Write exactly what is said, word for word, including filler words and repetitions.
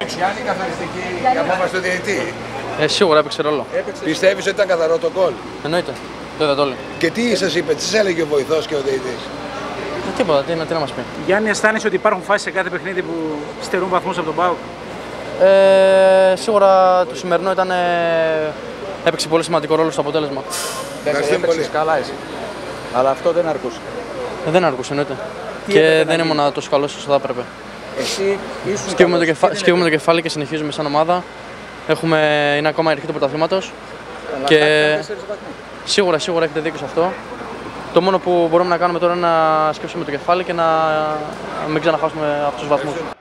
Γιάννη, καθοριστική απόφαση του διαιτητή. Ε, σίγουρα έπαιξε ρόλο. Πιστεύεις ότι ήταν καθαρό το γκολ? Εννοείται. Το είδατε όλοι. Και τι σας είπε, τι σας έλεγε ο βοηθός και ο διαιτητής? Ε, τίποτα, τι, τι να μας πει. Γιάννη, αισθάνεσαι ότι υπάρχουν φάσεις σε κάθε παιχνίδι που στερούν βαθμούς από τον ΠΑΟΚ? Ε, σίγουρα το σημερινό ήταν, ε, έπαιξε πολύ σημαντικό ρόλο στο αποτέλεσμα. Έπαιξες καλά εσύ. Αλλά αυτό δεν αρκούσε. Ε, δεν αρκούσε, εννοείται. Και δεν ήμουν τόσο καλός όσο θα έπρεπε. Εσύ ήσουν σκύβουμε, το, κεφα... σκύβουμε το κεφάλι και συνεχίζουμε σαν ομάδα. Έχουμε... Είναι ακόμα η αρχή του πρωταθλήματος. Και σίγουρα, σίγουρα έχετε δίκιο σε αυτό. Το μόνο που μπορούμε να κάνουμε τώρα είναι να σκύψουμε το κεφάλι και να μην ξαναχάσουμε αυτούς τους βαθμούς.